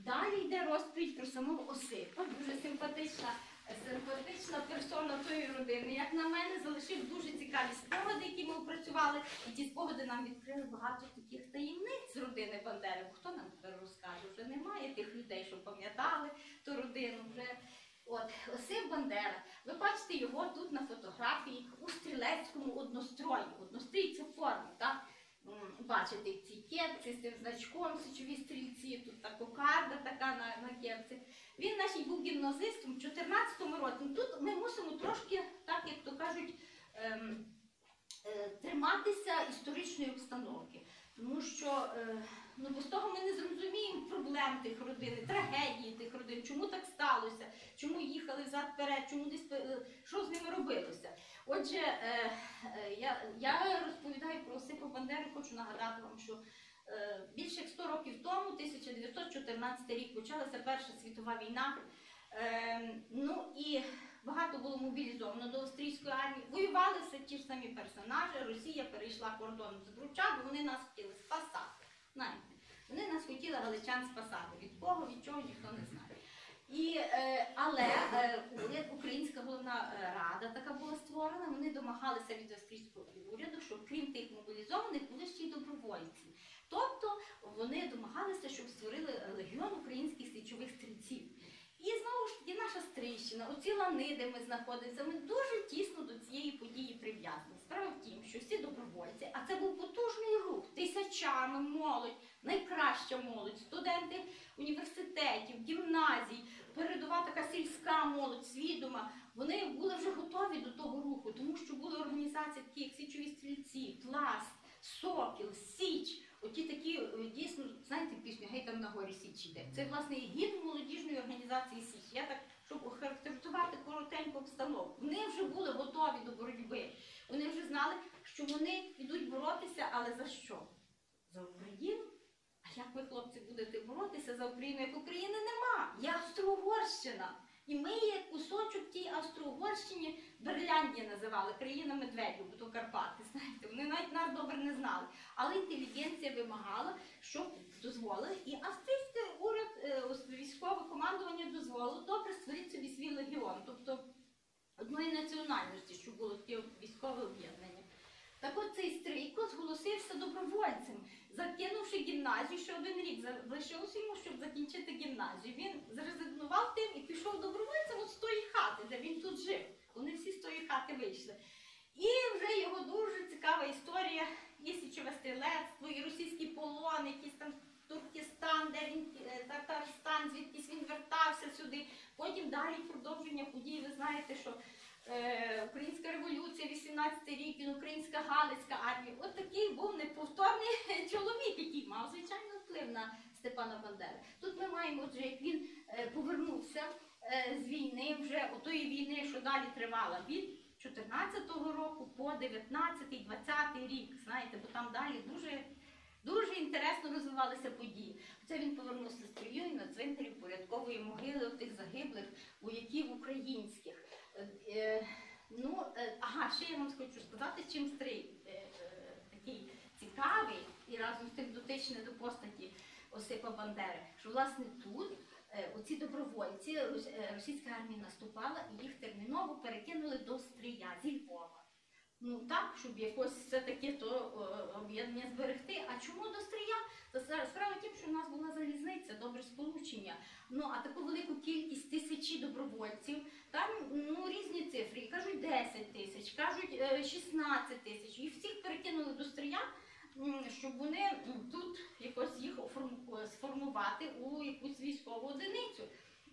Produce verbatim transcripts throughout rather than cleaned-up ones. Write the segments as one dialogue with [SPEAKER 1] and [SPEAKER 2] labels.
[SPEAKER 1] Далі йде розповідь про самого Осипа, дуже симпатична, симпатична персона тої родини. Як на мене, залишив дуже цікаві спогади, які ми опрацювали. І ті спогади нам відкрили багато таких таємниць з родини Бандери. Бо хто нам тепер розкаже? Вже немає тих людей, що пам'ятали ту родину. Вже. От, Осип Бандера. Ви бачите його тут на фотографії у стрілецькому однострої. Однострій – це форма, так? Бачите, ці кепці з тим значком, січові стрільці, тут та кокарда така на, на кепці. Він, значить, був гімназистом в чотирнадцятому році. Тут ми мусимо трошки, так як то кажуть, ем, е, триматися історичної обстановки. Тому що, е, ну, без того ми не зрозуміємо проблем тих родин, трагедії тих родин, чому так сталося, чому їхали взад-вперед, чому десь, е, що з ними робилося. Отже, е, е, я, я розповідаю про Осипа Бандеру, хочу нагадати вам, що е, більше як сто років тому, тисяча дев'ятсот чотирнадцятий рік, почалася Перша світова війна. Е, ну і багато було мобілізовано до австрійської армії. Воювали все ті ж самі персонажі. Росія перейшла кордон з Бруча, бо вони нас хотіли спасати. Знаєте, вони нас хотіли галичан спасати. Від кого, від чого, ніхто не знає. І, е, але е, Українська головна рада така була створена, вони домагалися від австрійського уряду, що крім тих мобілізованих були ще й добровольці. Тобто вони домагалися, щоб створили легіон українських січових стрільців. І знову ж таки наша Стрийщина, оці лани, де ми знаходимося, ми дуже тісно до цієї події прив'язані. Справа в тім, що всі добровольці, а це був потужний рух, тисячами молодь, найкраща молодь, студенти університетів, гімназій, передова така сільська молодь, свідома, вони були вже готові до того руху, тому що були організації такі, як Січові стрільці, Пласт, Сокіл, Січ. Оті такі, дійсно, знаєте пісню «Гей, там на горі Січ іде». Це, власне, гімн молодіжної організації Січ. Я так, щоб охарактеризувати коротеньку обстановку. Вони вже були готові до боротьби. Вони вже знали, що вони йдуть боротися, але за що? За Україну? А як ви, хлопці, будете боротися за Україну, як України нема? Є Австро-Угорщина. І ми є кусочок тій Австро-Угорщині, Берляндія називали, країна медведів, бо то Карпати, знаєте, вони навіть нас добре не знали. Але інтелігенція вимагала, щоб дозволили, і австрійський уряд, військове командування дозволило, добре, створіть собі свій легіон, тобто одної національності, що було таке військове об'єднання. Так от цей Стрийко зголосився добровольцем, закинувши гімназію, ще один рік залишилося йому, щоб закінчити гімназію. Він зрезигнував тим і пішов добровольцем от з тої хати, де він тут жив. Вони всі з тої хати вийшли. І вже його дуже цікава історія, і січове стрілецтво, і російський полон, якийсь там Туркестан, де він, Татарстан, звідкись він вертався сюди. Потім далі продовження подій, ви знаєте, що Е, Українська революція, вісімнадцятий рік, він Українська Галицька армія. От такий був неповторний чоловік, який мав, звичайно, вплив на Степана Бандеру. Тут ми маємо, отже, як він е, повернувся е, з війни, вже отої війни, що далі тривала, від чотирнадцятого року по дев'ятнадцятий, двадцятий рік, знаєте, бо там далі дуже, дуже інтересно розвивалися події. Це він повернувся з Стрию і на цвинтарі порядкової могили тих загиблих вояків українських. Е, ну, е, ага, ще я вам хочу сказати, чим Стрий е, е, такий цікавий і разом з тим дотичний до постаті Осипа Бандери, що, власне, тут е, оці добровольці, е, російська армія наступала і їх терміново перекинули до Стрия зі Львова. Ну так, щоб якось все-таки то об'єднання зберегти. А чому до Стрия? Справа в тім, що в нас була залізниця, добре сполучення. Ну, а таку велику кількість тисячі добровольців, там ну, різні цифри. Кажуть десять тисяч, кажуть шістнадцять тисяч. І всіх перекинули до Стрия, щоб вони тут якось їх сформувати у якусь військову одиницю.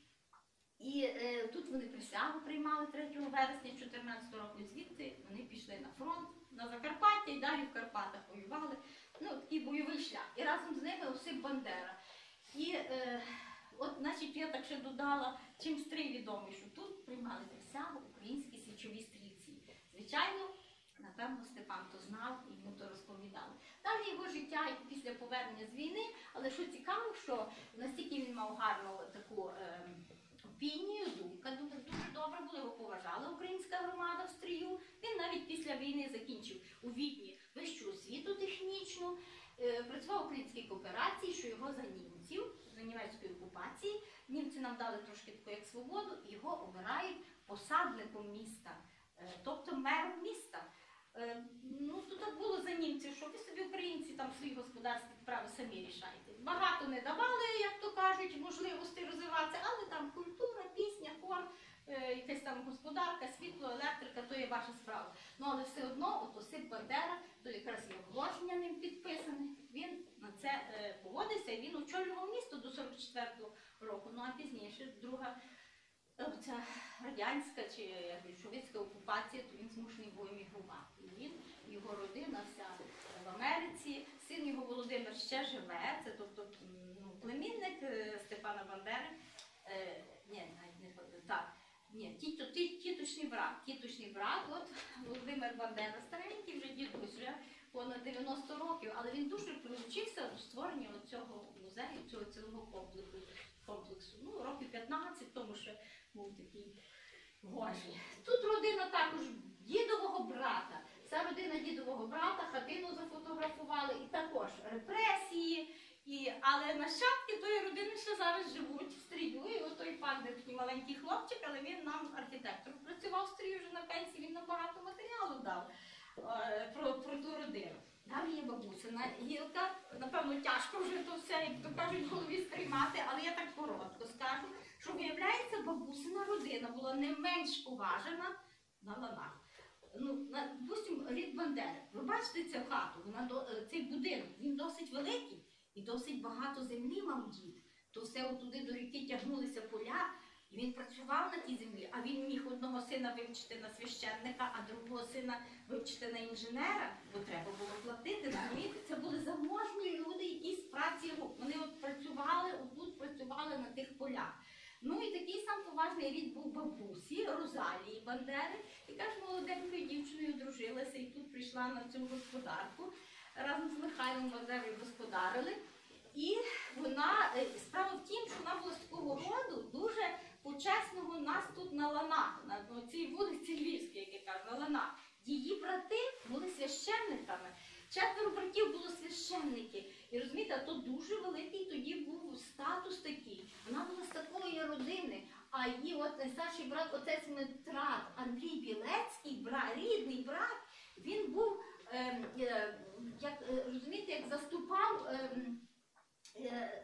[SPEAKER 1] І е, тут вони присягу приймали третього вересня чотирнадцятого року, звідти вони пішли на фронт, на Закарпаття і далі в Карпатах воювали. Ну, такий бойовий шлях. І разом з ними Осип Бандера. І е, от, значить, я так ще додала, чим Стрий відомий, що тут приймали присягу українські січові стрільці. Звичайно, напевно, Степан то знав і йому то розповідали. Далі його життя і після повернення з війни, але що цікаво, що настільки він мав гарну таку е, опінію, думка, дуже, дуже добре було, його поважала українська громада в Стрию. Він навіть після війни закінчив у Відні вищу освіту технічну, е, працював в українській кооперації, що його за німців, за німецької окупації, окупації. Німці нам дали трошки таку як свободу, і його обирають посадником міста, тобто мером міста. Ну, то так було за німців, що ви собі, українці, там свої господарські справи самі рішайте. Багато не давали, як то кажуть, можливостей розвиватися, але там культура, пісня, хор, якась там господарка, світло, електрика, то є ваша справа. Ну, але все одно, от Осип Бандера, то якраз є оголошення ним підписане, він на це е, погодився, і він очолював місто до сорок четвертого року, ну а пізніше, друга ця радянська чи більшовицька окупація, то він змушений був емігрувати. І він, його родина вся в Америці, син його Володимир ще живе, це тобто ну, племінник Степана Бандери, е, ні, навіть не так, ні, тіто, ті, тіточний брат, тіточний брат, от Володимир Бандера, старенький вже дідусь, вже понад дев'яносто років, але він дуже прилучився до створення цього музею, цього цілого комплексу. комплексу. Ну, років п'ятнадцять, тому що був такий гожий. Тут родина також дідового брата. Ця родина дідового брата, хатину зафотографували, і також репресії. І, але нащадки тої родини ще зараз живуть в Стрію. І отой пан, де такий маленький хлопчик, але він нам архітектор працював в Стрію вже на пенсії, він нам багато матеріалу дав е, про, про ту родину. Далі є бабусина гілка, напевно, тяжко вже то все, як то кажуть, в голові сприймати, але я так коротко скажу, що, виявляється, бабусина родина була не менш поважена на ланах. Ну, допустимо, рід Бандери. Ви бачите цю хату, вона, цей будинок, він досить великий і досить багато землі мав дід. То все отуди до ріки тягнулися поля, і він працював на тій землі, а він міг одного сина вивчити на священника, а другого сина вивчити на інженера, бо треба було платити. Розумієте? Це були заможні люди, які з праці рук. Вони от працювали, отут працювали на тих полях. Ну і такий сам поважний рід був бабусі Розалії Бандери, яка ж молоденькою дівчиною одружилася і тут прийшла на цю господарку. Разом з Михайлом Бандерою господарили. І вона, справа в тім, що вона була з такого роду дуже почесного нас тут на ланах, на цій вулиці Львівській, як я кажу, на ланах. Її брати були священниками. Четверо братів було священники. І розумієте, то дуже великий тоді був статус такий. Вона була з такої родини, а її от найстарший брат, отець Митрат Андрій Білецький, брат, рідний брат, він був, е, е, як, розумієте, як заступав, е, е,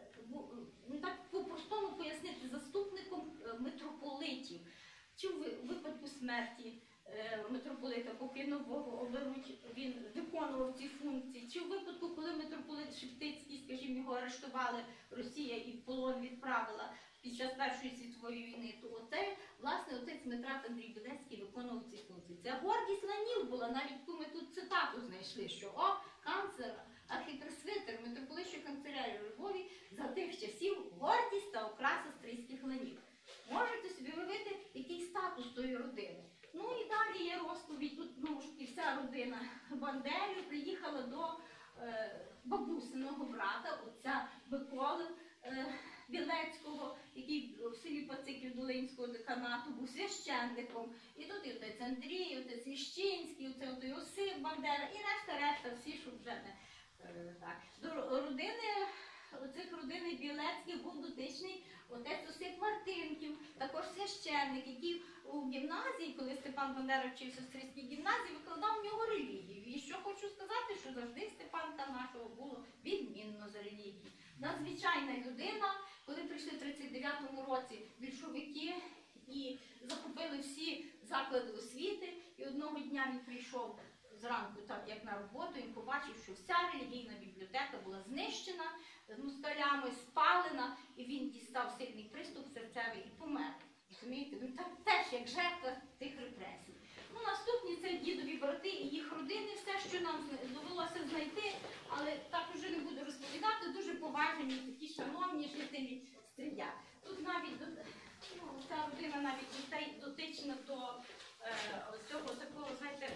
[SPEAKER 1] ну так по-простому пояснити, заступником митрополитів. Чи в випадку смерті митрополита Покійнового оберуть, він виконував ці функції, чи в випадку, коли митрополит Шептицький, скажімо, його арештували, Росія і в полон відправила під час Першої світової війни, то оце, власне, отець Митрат Андрій Білецький виконував ці функції. Це гордість ланів була, навіть коли ми тут цитату знайшли, що о, канцлер, архіпресвитер, митрополитчої канцелярії у Львові за тих часів гордість та окраса стрийських ланів. Можете собі уявити, який статус тої родини. Ну і далі є розповідь, тут ну, і вся родина Бандерів приїхала до е, бабусиного брата, отця Миколи е, Білецького, який в селі Пациків Долинського деканату був священником. І тут і отець Андрій, і отець Віщинський, оце отець Осип Бандера, і решта-решта, всі, що вже не е, так. До родини, оцих родини Білецьких був дотичний отець Осип Мартинків, також священник, який у гімназії, коли Степан Бандера вчився в Стрийській гімназії, викладав в нього релігію. І що хочу сказати, що завжди Степанка нашого було відмінно за релігію. Надзвичайна людина, коли прийшли в тридцять дев'ятому році більшовики і захопили всі заклади освіти, і одного дня він прийшов зранку, так як на роботу, він побачив, що вся релігійна бібліотека була знищена москалями, спалена, і він дістав сильний приступ серцевий і помер. Розумієте? Він так теж як жертва тих репресій. Ну, наступні це дідові брати і їх родини, все, що нам довелося знайти, але так уже не буду розповідати, дуже поважені, такі шановні жителі Стрия. Тут навіть, ну, ця родина навіть дотична до е, цього такого, знаєте,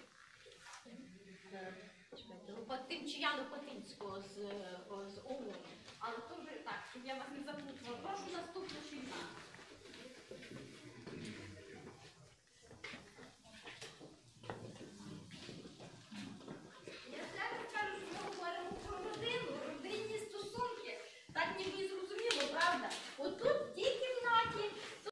[SPEAKER 1] Тимчія Лопатинського з, з Ову.